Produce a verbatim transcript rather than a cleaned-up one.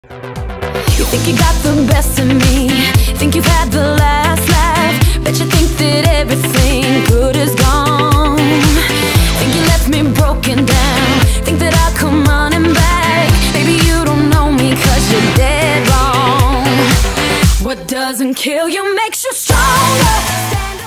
You think you got the best of me, think you've had the last laugh, bet you think that everything good is gone. Think you left me broken down, think that I'll come running back. Maybe you don't know me cause you're dead wrong. What doesn't kill you makes you stronger. Stand